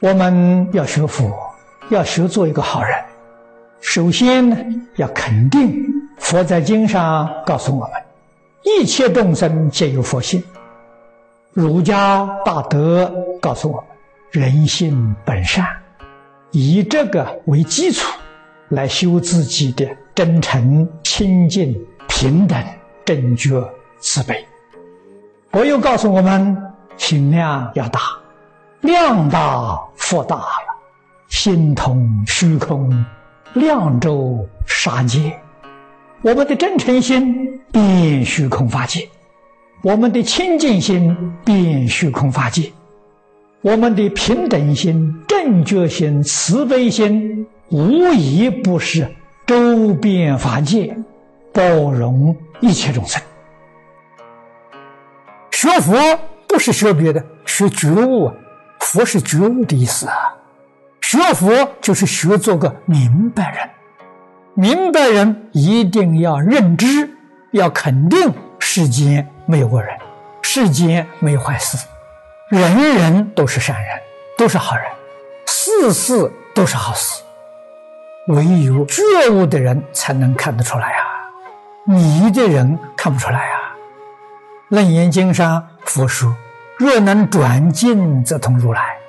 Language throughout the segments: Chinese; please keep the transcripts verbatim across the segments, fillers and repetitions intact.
我们要学佛，要学做一个好人。首先呢，要肯定佛在经上告诉我们，一切众生皆有佛性。儒家大德告诉我们，人性本善，以这个为基础来修自己的真诚、清净、平等、正觉、慈悲。佛又告诉我们，心量要大，量大福大了，心通虚空，量周杀戒。我们的真诚心变虚空法界，我们的清净心变虚空法界，我们的平等心、正觉心、慈悲心，无一不是周遍法界，包容一切众生。学佛不是学别的，学觉悟啊！佛是觉悟的意思啊！学佛就是学做个明白人。明白人一定要认知，要肯定世间没有恶人，世间没有坏事，人人都是善人，都是好人，事事都是好事。唯有觉悟的人才能看得出来啊，迷的人看不出来啊。楞严经上佛说，若能转境则通如来。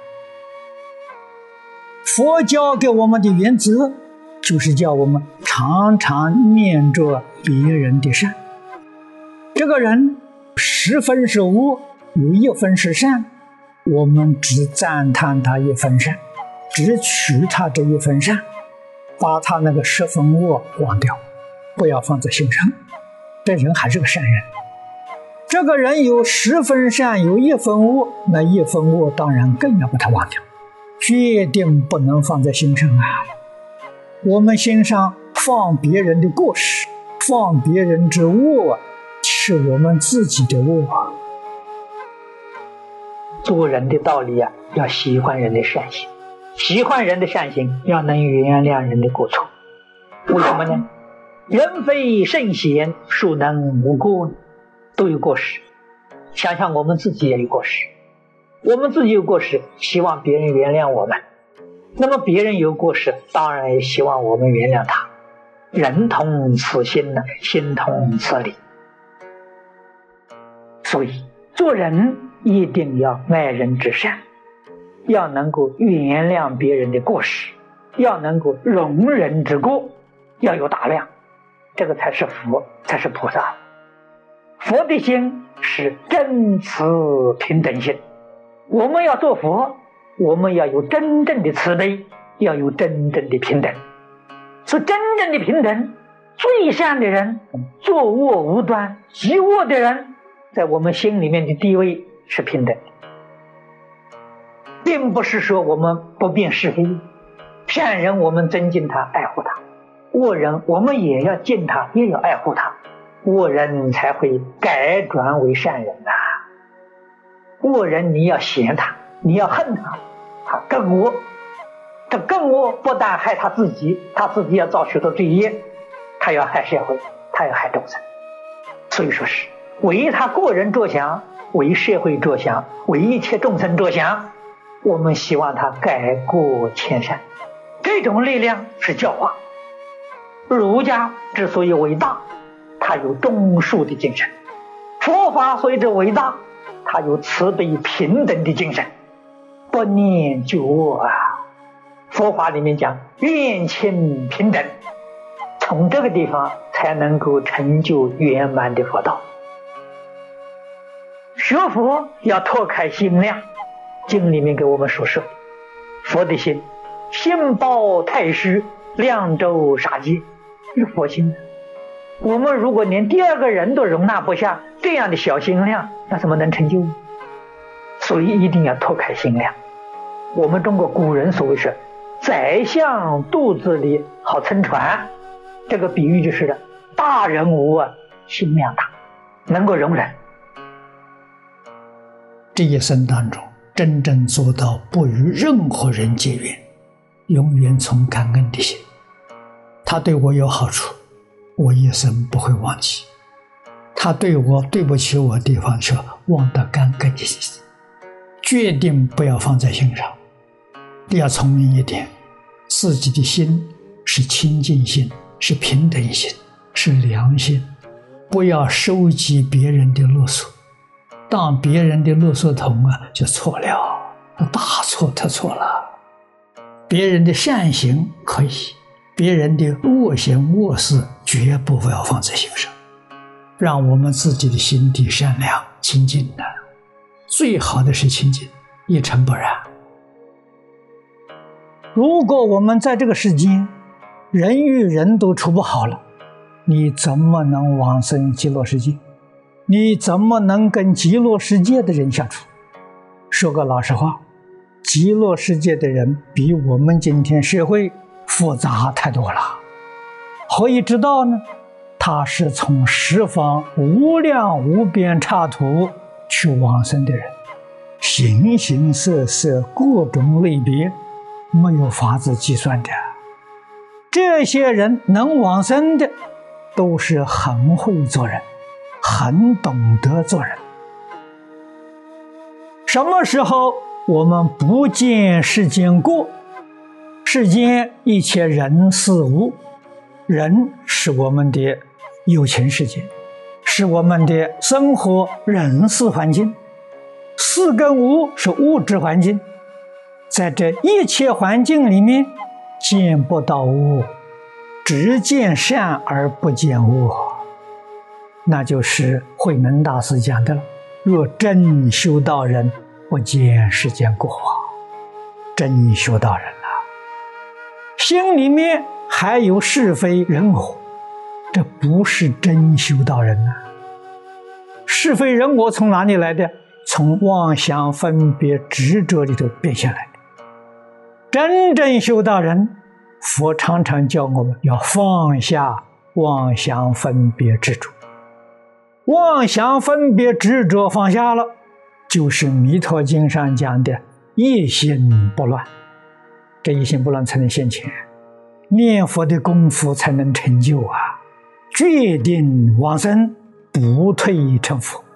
佛教给我们的原则就是叫我们常常念着别人的善。这个人十分是恶，有一分是善，我们只赞叹他一分善，只取他这一分善，把他那个十分恶忘掉，不要放在心上。这人还是个善人。这个人有十分善，有一分恶，那一分恶当然更要把它忘掉，决定不能放在心上啊！我们心上放别人的过失，放别人之恶，是我们自己的恶。 做人的道理啊，要喜欢人的善行，喜欢人的善行，要能原谅人的过错。为什么呢？人非圣贤，孰能无过呢？都有过失，想想我们自己也有过失，我们自己有过失，希望别人原谅我们，那么别人有过失，当然也希望我们原谅他。人同此心呢，心同此理。所以做人一定要爱人之善，要能够原谅别人的过失，要能够容人之过，要有大量，这个才是佛，才是菩萨。佛的心是真慈平等心，我们要做佛，我们要有真正的慈悲，要有真正的平等。所以真正的平等，最善的人，作恶无端、极恶的人，在我们心里面的地位是平等的，并不是说我们不辨是非。善人我们尊敬他、爱护他，恶人我们也要敬他，也要爱护他，恶人才会改转为善人呐、啊。恶人你要嫌他，你要恨他，他更恶。这更恶不但害他自己，他自己要造许多罪业，他要害社会，他要害众生。所以说是为他个人着想，为社会着想，为一切众生着想，我们希望他改过迁善。这种力量是教化。儒家之所以伟大，它有忠恕的精神；佛法所以之伟大，它有慈悲平等的精神。不念旧恶啊！佛法里面讲愿亲平等，从这个地方才能够成就圆满的佛道。学佛要拓开心量，经里面给我们所说，佛的心，心包太虚，量周杀戒，是佛心。我们如果连第二个人都容纳不下这样的小心量，那怎么能成就？所以一定要拓开心量。我们中国古人所谓是宰相肚子里好撑船，这个比喻就是的，大人物啊，心量大，能够容忍。 这一生当中，真正做到不与任何人结怨，永远从感恩的心。他对我有好处，我一生不会忘记；他对我对不起我的地方，却忘得干干净净，决定不要放在心上。 要聪明一点，自己的心是清净心，是平等心，是良心，不要收集别人的勒索，当别人的勒索桶啊，就错了，大错特错了。别人的善行可以，别人的恶行恶事绝不要放在心上，让我们自己的心地善良清净的，最好的是清净，一尘不染。如果我们在这个世间人与人都处不好了，你怎么能往生极乐世界？你怎么能跟极乐世界的人相处？说个老实话，极乐世界的人比我们今天社会复杂太多了。何以知道呢？他是从十方无量无边刹土去往生的人，形形色色各种类别，没有法子计算的。这些人能往生的，都是很会做人，很懂得做人。什么时候我们不见世间过？世间一切人事物，人是我们的有情世界，是我们的生活人事环境，事跟物是物质环境。在这一切环境里面，见不到恶，只见善而不见恶，那就是慧能大师讲的了。若真修道人，不见世间过。真修道人了，心里面还有是非人我，这不是真修道人啊。是非人我从哪里来的？从妄想分别执着里头变现来的。真正修道人，佛常常教我们要放下妄想分别执着。妄想分别执着放下了，就是弥陀经上讲的一心不乱。这一心不乱才能现前，念佛的功夫才能成就啊！决定往生，不退成佛。